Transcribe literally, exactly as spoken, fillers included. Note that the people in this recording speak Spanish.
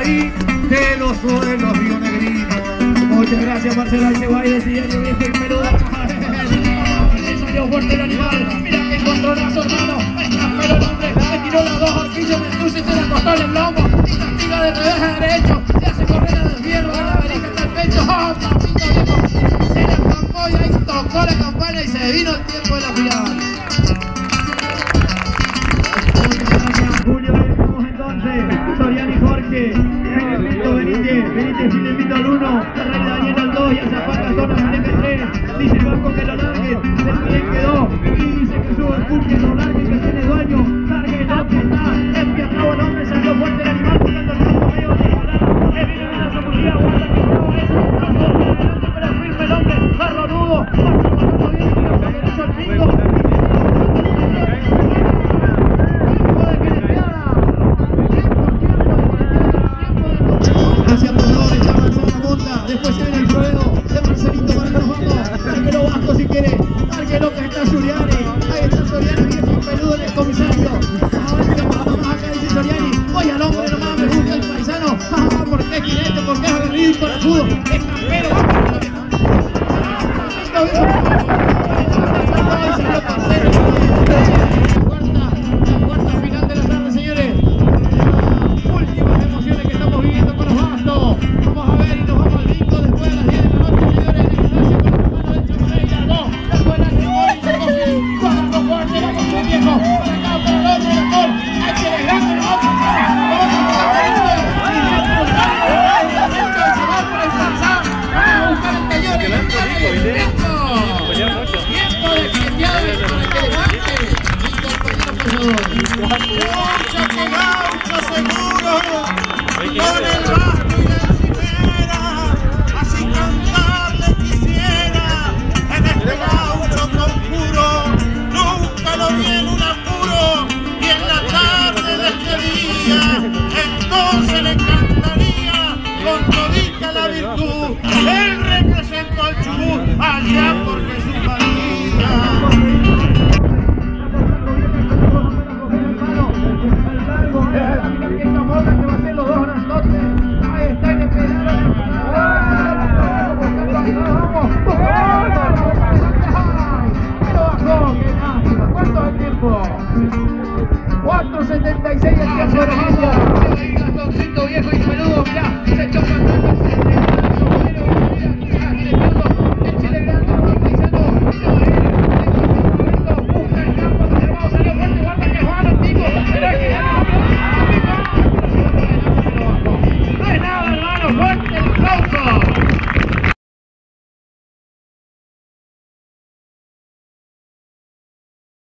Marín de los suelos Río Negrino. Muchas gracias Marcelo Arceguay, diario viejo y peluda. Le salió fuerte el animal, mira que encontronazo hermano. Pero el hombre le tiró las dos horquillas del cruce y se la cortó en el lomo. Y castiga de revés a derecho, le hace correr a desvierno de la verija hasta el pecho. ¡Oh, papito viejo! Se la escapó y ahí tocó la campana y se vino el tiempo de la final. Julio, ahí estamos entonces, Soriano y Jorge, en el Vito Benítez, Benítez y le invito al uno, Ferrari Daniel al dos y a Zapata Zona Maneca el tres, dice el banco que lo largue, el bien quedó, y dice que sube el pulque, lo largue, que tiene dueño, largue el otro está, empiernado el hombre, salió fuerte el animal, buscando el campo medio de disparar, que viene de la zamuría, guarda que no es, no corre adelante, pero firme el hombre, arronudo, marcha pasando bien, tiro con derecho al pingo. Hacia Perdón, ya avanza la monta, después se viene el ruedo de Marcelito para que nos vamos, Larguero Vasco si quiere, Larguero que está Suriani, ahí está Suriani, viejo peludo en el comisario, a ver qué vamos acá, dice Suriani, voy al hombre nomás, me gusta el paisano, ah, porque es jinete, porque es aguerrido y corajudo, es campero, vamos,